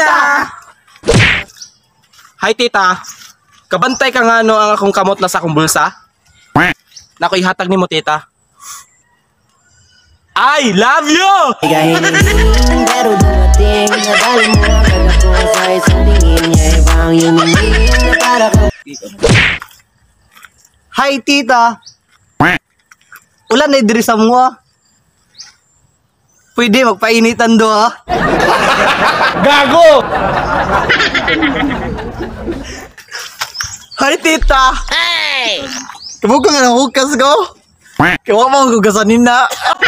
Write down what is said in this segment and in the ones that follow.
tita! Hi, tita. Kabantay ka nga no ang akong kamot na sa akong bulsa? Naku, ihatag ni mo, tita. I love you! Pero dumating na dali mo agad ako sa isang tingin niya ibang yumingin na para kang Hi, tita. Ulan na diri sa mga. Pwede magpainitan do, ha? Gago! Hi, tita. Hey! Kabog ka nga ng hukas ko. Kawa mo ang hugasanin na.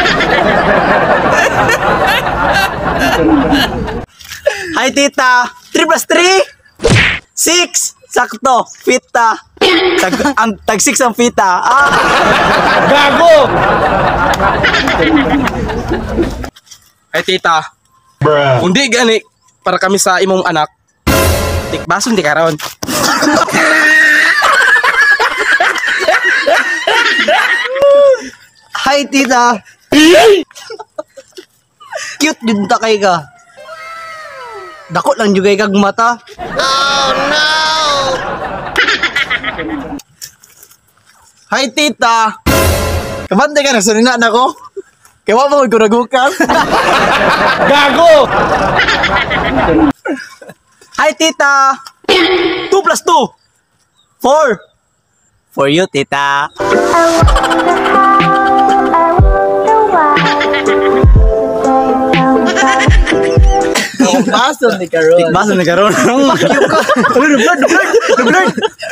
Hi, tita. 3 plus 3? 6. Sakto. Pita. Tag 6 ang pita. Ah. Gago! Ay, tita. Kung di gani, para kami sa imong anak, tikbason di karon. Hi, tita. Cute din takay ka. Dako lang juga kag mata. Oh no! Hi, tita. Kabante ka na sunina na ko. Kawa mo ko nagukan. Gago! Hi, tita. 2 plus 2. 4. For you, tita. Tikbason ni Karon. Tikbason ni Karon. Fuck you ka. The blood.